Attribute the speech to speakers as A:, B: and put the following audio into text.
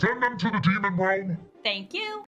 A: Send them to the demon realm.
B: Thank you.